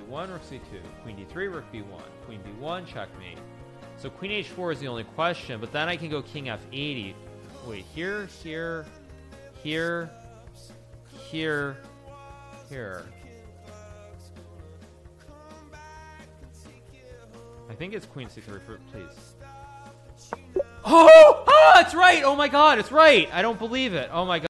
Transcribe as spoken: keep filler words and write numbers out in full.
one, rook c two, queen d three, rook b one, queen b one, checkmate. So queen h four is the only question, but then I can go king f eighty. Wait, here, here, here, here, here. I think it's queen c three, please. Oh! Ah, it's right! Oh my god, it's right! I don't believe it. Oh my god.